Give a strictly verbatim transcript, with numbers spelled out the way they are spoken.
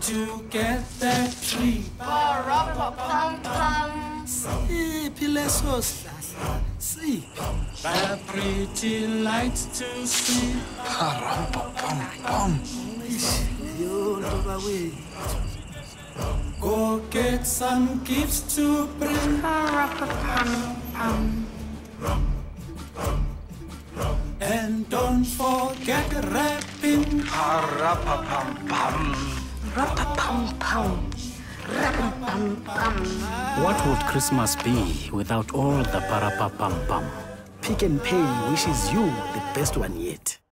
to get that tree. Sleepy leso sihlahla, sleep. The pretty lights to see. Yo, ntoba wethu. Go get some gifts to bring. And don't forget wrapping. What would Christmas be without all the para-pa-pam-pam? Pick and Pay wishes you the best one yet.